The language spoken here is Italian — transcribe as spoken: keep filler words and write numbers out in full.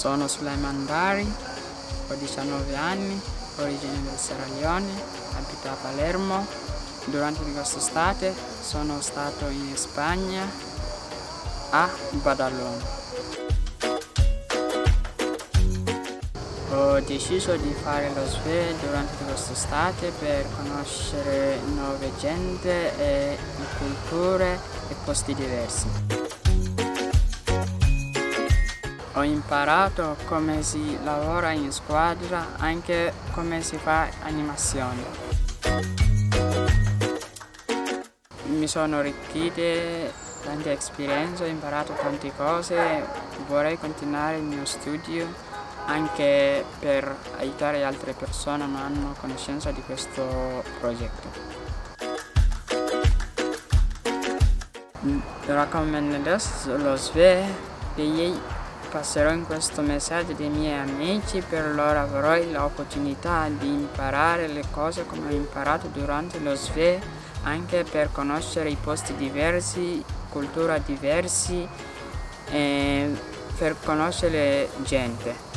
Sono Sulaiman Dari, ho diciannove anni, origine del Sierra Leone, abito a Palermo. Durante quest'estate sono stato in Spagna, a Badalona. Ho deciso di fare lo S V E durante quest'estate per conoscere nuove gente e culture e posti diversi. Ho imparato come si lavora in squadra, anche come si fa animazione. Mi sono arricchite tante esperienze, ho imparato tante cose, vorrei continuare il mio studio anche per aiutare altre persone che non hanno conoscenza di questo progetto. Raccomando lo S V E che passerò in questo messaggio dei miei amici, per loro avrò l'opportunità di imparare le cose come ho imparato durante lo S V E, anche per conoscere i posti diversi, culture diverse e per conoscere gente.